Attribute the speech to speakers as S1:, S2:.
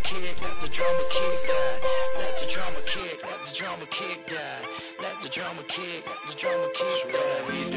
S1: kick, let the drama kick die. Let the drama kick, let the drama kick die. Let the drama kick, let the drama kick die.